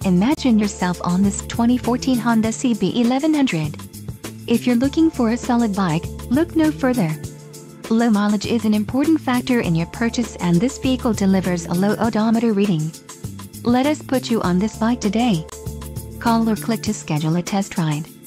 Imagine yourself on this 2014 Honda CB1100. If you're looking for a solid bike, look no further. Low mileage is an important factor in your purchase, and this vehicle delivers a low odometer reading. Let us put you on this bike today. Call or click to schedule a test ride.